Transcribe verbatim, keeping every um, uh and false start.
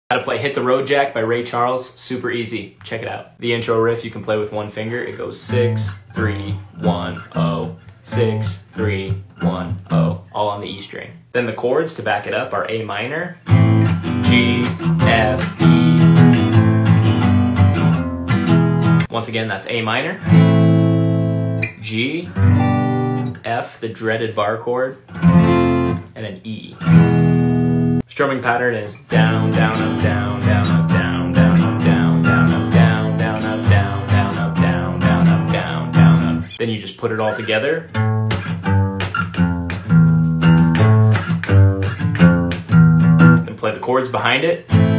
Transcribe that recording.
How to play Hit the Road Jack by Ray Charles, super easy, check it out. The intro riff you can play with one finger, it goes six, three, one, oh, six, three, one, oh, all on the E string. Then the chords to back it up are A minor, G, F, E. Once again, that's A minor, G, F, the dreaded bar chord, and then E. Strumming pattern is down, down, up, down, down, up, down, down, up, down, down, up, down, down, up, down, down, up, down, down, up, down, down, up. Then you just put it all together. Then play the chords behind it.